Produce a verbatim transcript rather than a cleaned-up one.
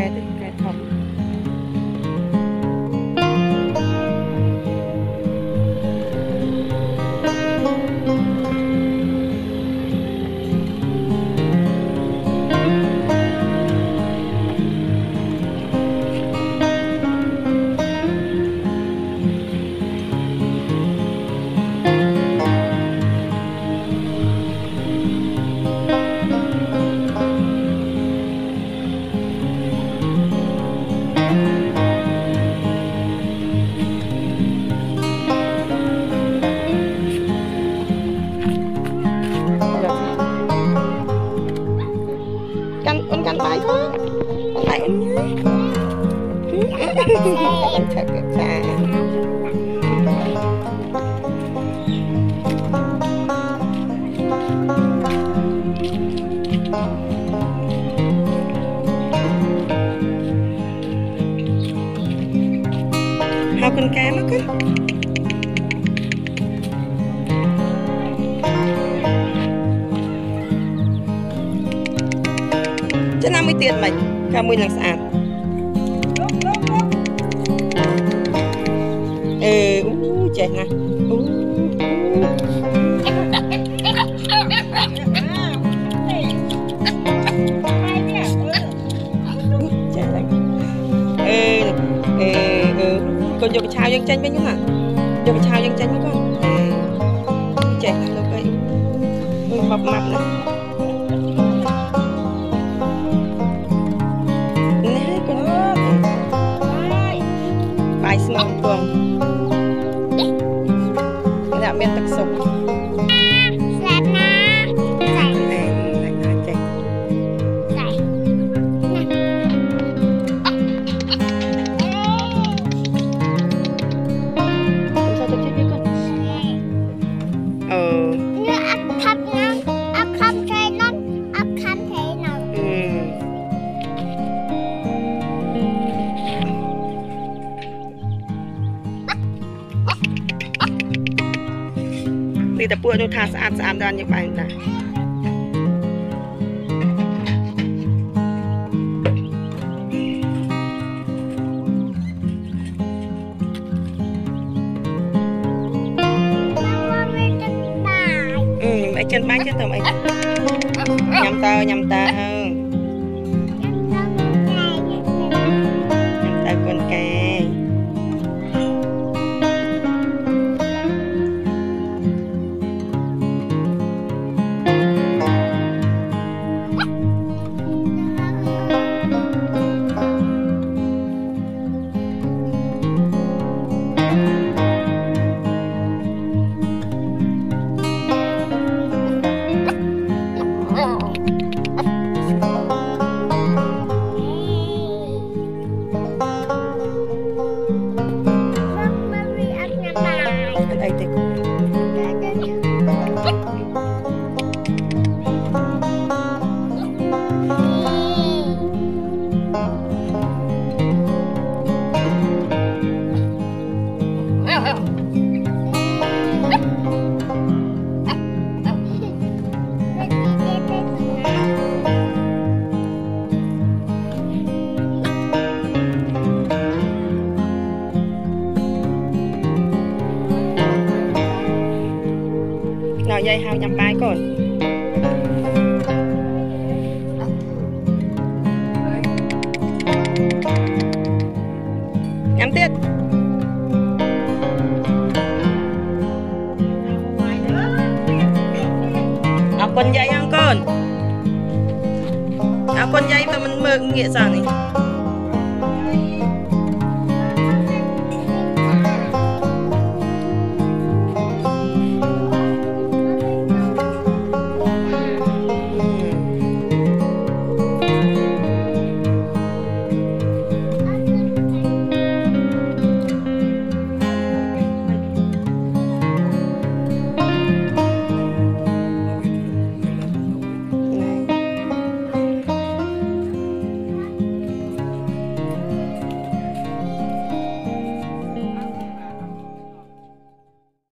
kè thì kè thọcกันไปthôiไหนมันthật cả hao con cá mất á cho năm mươi tiền mình cả mười lần sạch ừ uh, chạy nè uh. Ê, ê, ừ. Con vô cái chào dân tranh với nhá hả? Vô cái chào dân tranh với con. Ê, chạy nè, nó cây mập mập nè. Nè, con bài small tuồng. Cái đạo miền tắc sục. Đi tập bữa nó tha sạch sạch đàn như vậy nè. Ừ, mẹ chân bánh chứ tụi mày nhầm tơ nhầm tơ hơn nhầm tơ con kè. Đây thì nào dây hao nhắm bài con nhắm tiết học con dây không con học con dây mà mình mơ nghĩa sao này